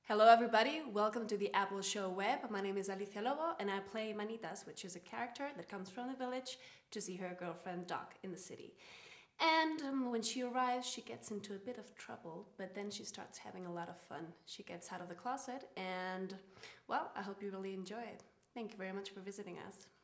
Hello everybody, welcome to the Apple Show Web. My name is Alicia Lobo and I play Manitas, which is a character that comes from the village to see her girlfriend Doc in the city. And when she arrives, she gets into a bit of trouble, but then she starts having a lot of fun. She gets out of the closet and, well, I hope you really enjoy it. Thank you very much for visiting us.